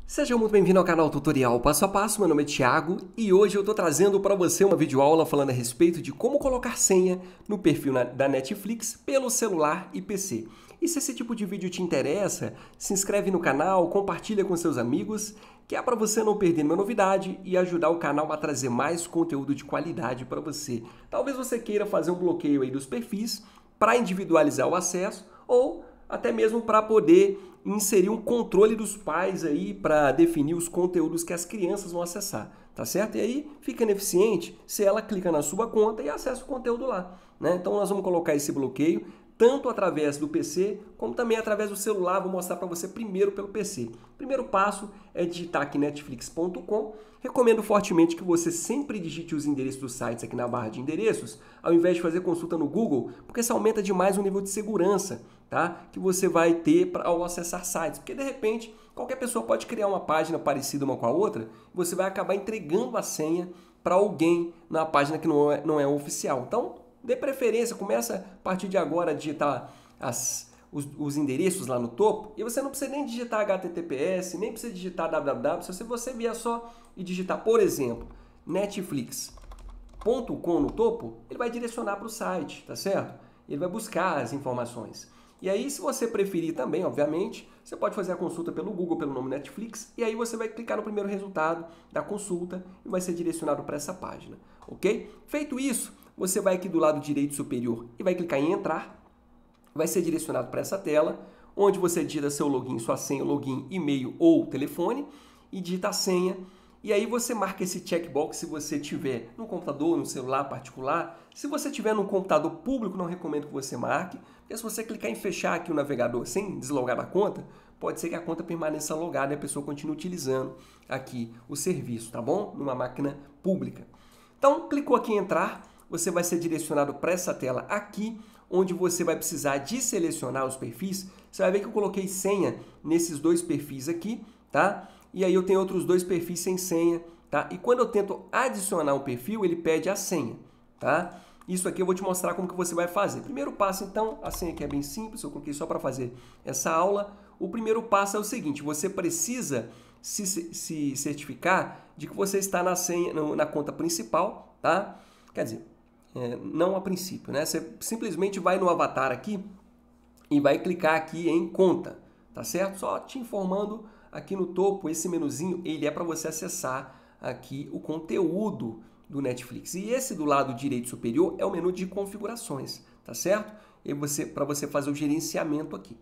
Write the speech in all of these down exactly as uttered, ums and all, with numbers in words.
Seja muito bem-vindo ao canal Tutorial Passo a Passo, meu nome é Thiago e hoje eu estou trazendo para você uma videoaula falando a respeito de como colocar senha no perfil na, da Netflix pelo celular e P C. E se esse tipo de vídeo te interessa, se inscreve no canal, compartilha com seus amigos, que é para você não perder nenhuma novidade e ajudar o canal a trazer mais conteúdo de qualidade para você. Talvez você queira fazer um bloqueio aí dos perfis para individualizar o acesso ou até mesmo para poder inserir um controle dos pais aí para definir os conteúdos que as crianças vão acessar, tá certo? E aí fica ineficiente se ela clica na sua conta e acessa o conteúdo lá, né? Então nós vamos colocar esse bloqueio tanto através do P C como também através do celular. Vou mostrar para você primeiro pelo P C. Primeiro passo é digitar aqui netflix ponto com. Recomendo fortemente que você sempre digite os endereços dos sites aqui na barra de endereços, ao invés de fazer consulta no Google, porque isso aumenta demais o nível de segurança, tá? Que você vai ter ao acessar sites. Porque de repente qualquer pessoa pode criar uma página parecida uma com a outra e você vai acabar entregando a senha para alguém na página que não é, não é oficial. Então, dê preferência, começa a partir de agora a digitar as, os, os endereços lá no topo e você não precisa nem digitar H T T P S, nem precisa digitar www. Se você vier só e digitar, por exemplo, netflix ponto com no topo, ele vai direcionar para o site, tá certo? Ele vai buscar as informações. E aí, se você preferir também, obviamente, você pode fazer a consulta pelo Google, pelo nome Netflix, e aí você vai clicar no primeiro resultado da consulta e vai ser direcionado para essa página, ok? Feito isso, você vai aqui do lado direito superior e vai clicar em entrar, vai ser direcionado para essa tela, onde você digita seu login, sua senha, login, e-mail ou telefone, e digita a senha, e aí você marca esse checkbox se você tiver no computador, no celular particular. Se você tiver no computador público, não recomendo que você marque, porque se você clicar em fechar aqui o navegador sem deslogar da conta, pode ser que a conta permaneça logada e a pessoa continue utilizando aqui o serviço, tá bom? Numa máquina pública. Então, clicou aqui em entrar, você vai ser direcionado para essa tela aqui, onde você vai precisar de selecionar os perfis. Você vai ver que eu coloquei senha nesses dois perfis aqui, tá? E aí eu tenho outros dois perfis sem senha, tá? E quando eu tento adicionar um perfil, ele pede a senha, tá? Isso aqui eu vou te mostrar como que você vai fazer. Primeiro passo, então, a senha aqui é bem simples, eu coloquei só para fazer essa aula. O primeiro passo é o seguinte, você precisa se, se certificar de que você está na, senha, na conta principal, tá? Quer dizer, é, não a princípio, né? Você simplesmente vai no avatar aqui e vai clicar aqui em conta, tá certo? Só te informando, aqui no topo, esse menuzinho, ele é para você acessar aqui o conteúdo do Netflix. E esse do lado direito superior é o menu de configurações, tá certo? E você, para você fazer o gerenciamento aqui,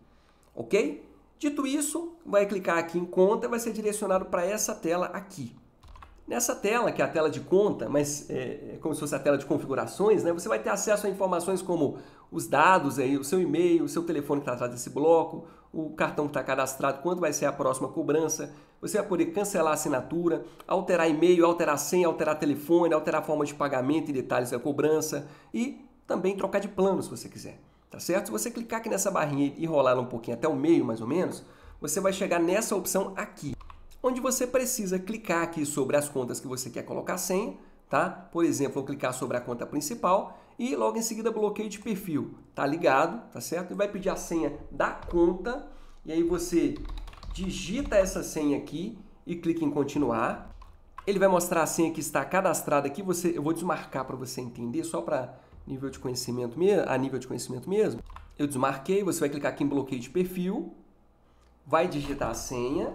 ok? Dito isso, vai clicar aqui em conta e vai ser direcionado para essa tela aqui. Nessa tela, que é a tela de conta, mas é, é como se fosse a tela de configurações, né? Você vai ter acesso a informações como os dados, aí, o seu e-mail, o seu telefone que está atrás desse bloco, o cartão que está cadastrado, quando vai ser a próxima cobrança. Você vai poder cancelar a assinatura, alterar e-mail, alterar senha, alterar telefone, alterar a forma de pagamento e detalhes da cobrança e também trocar de plano se você quiser, tá certo? Se você clicar aqui nessa barrinha e rolar ela um pouquinho até o meio, mais ou menos, você vai chegar nessa opção aqui, onde você precisa clicar aqui sobre as contas que você quer colocar senha, tá? Por exemplo, vou clicar sobre a conta principal e logo em seguida bloqueio de perfil, tá ligado, tá certo? E vai pedir a senha da conta e aí você digita essa senha aqui e clica em continuar. Ele vai mostrar a senha que está cadastrada aqui, você, eu vou desmarcar para você entender, só para nível de conhecimento mesmo, a nível de conhecimento mesmo. Eu desmarquei, você vai clicar aqui em bloqueio de perfil, vai digitar a senha,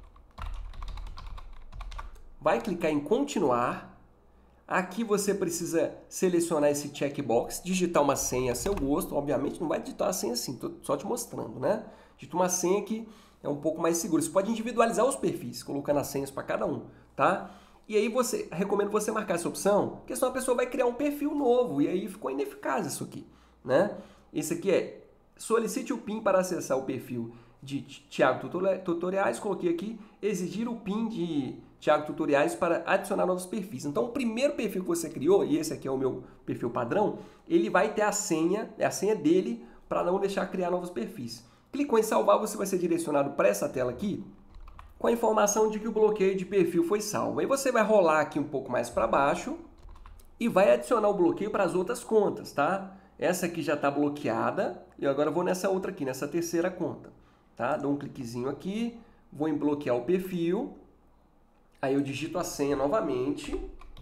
vai clicar em continuar. Aqui você precisa selecionar esse checkbox, digitar uma senha a seu gosto. Obviamente não vai digitar a senha assim, tô só te mostrando, né? Digita uma senha que é um pouco mais segura. Você pode individualizar os perfis, colocando as senhas para cada um, tá? E aí você, recomendo você marcar essa opção, porque senão a pessoa vai criar um perfil novo e aí ficou ineficaz isso aqui, né? Esse aqui é solicite o PIN para acessar o perfil de Thiago Tutoriais, coloquei aqui, exigir o PIN de Thiago Tutoriais para adicionar novos perfis. Então, o primeiro perfil que você criou, e esse aqui é o meu perfil padrão, ele vai ter a senha, é a senha dele, para não deixar criar novos perfis. Clicou em salvar, você vai ser direcionado para essa tela aqui, com a informação de que o bloqueio de perfil foi salvo. Aí você vai rolar aqui um pouco mais para baixo e vai adicionar o bloqueio para as outras contas, tá? Essa aqui já está bloqueada, e agora eu vou nessa outra aqui, nessa terceira conta. Tá? Dou um cliquezinho aqui, vou em bloquear o perfil, aí eu digito a senha novamente,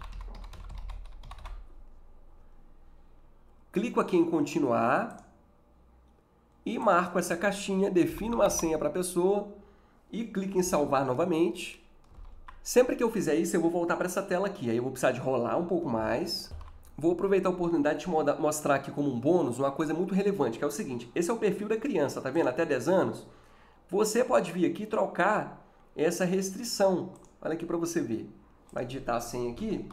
clico aqui em continuar e marco essa caixinha, defino uma senha para a pessoa e clico em salvar novamente. Sempre que eu fizer isso, eu vou voltar para essa tela aqui, aí eu vou precisar de rolar um pouco mais. Vou aproveitar a oportunidade de te mostrar aqui como um bônus uma coisa muito relevante, que é o seguinte, esse é o perfil da criança, tá vendo? Até dez anos. Você pode vir aqui trocar essa restrição. Olha aqui para você ver. Vai digitar a senha aqui.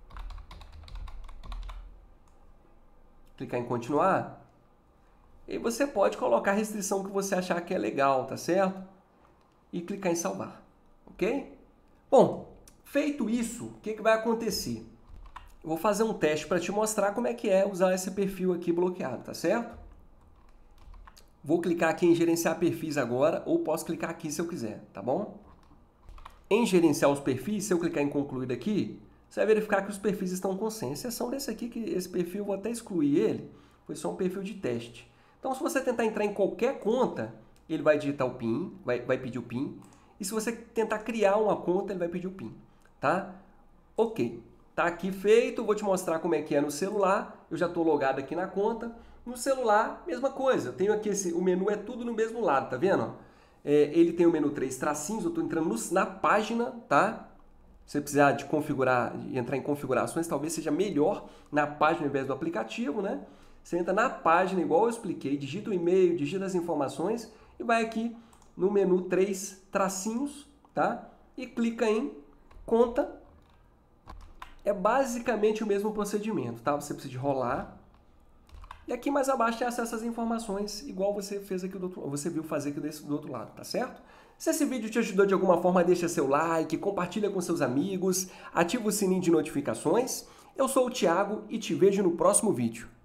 Clicar em continuar. E você pode colocar a restrição que você achar que é legal, tá certo? E clicar em salvar, ok? Bom, feito isso, o que, que vai acontecer? Eu vou fazer um teste para te mostrar como é que é usar esse perfil aqui bloqueado, tá certo? Vou clicar aqui em gerenciar perfis agora, ou posso clicar aqui se eu quiser, tá bom? Em gerenciar os perfis, se eu clicar em concluir aqui, você vai verificar que os perfis estão com senha. Exceção desse aqui, que esse perfil, eu vou até excluir ele, foi só um perfil de teste. Então, se você tentar entrar em qualquer conta, ele vai digitar o PIN, vai, vai pedir o PIN. E se você tentar criar uma conta, ele vai pedir o PIN, tá? Ok. Tá aqui feito, vou te mostrar como é que é no celular. Eu já estou logado aqui na conta. No celular, mesma coisa. Eu tenho aqui esse, o menu é tudo no mesmo lado, tá vendo? É, ele tem o menu três tracinhos, eu estou entrando no, na página, tá? Se você precisar de configurar, de entrar em configurações, talvez seja melhor na página ao invés do aplicativo, né? Você entra na página, igual eu expliquei, digita o e-mail, digita as informações e vai aqui no menu três tracinhos, tá? E clica em conta. É basicamente o mesmo procedimento, tá? Você precisa de rolar. E aqui mais abaixo tem acesso às informações, igual você fez aqui do outro, você viu fazer aqui desse, do outro lado, tá certo? Se esse vídeo te ajudou de alguma forma, deixa seu like, compartilha com seus amigos, ativa o sininho de notificações. Eu sou o Thiago e te vejo no próximo vídeo.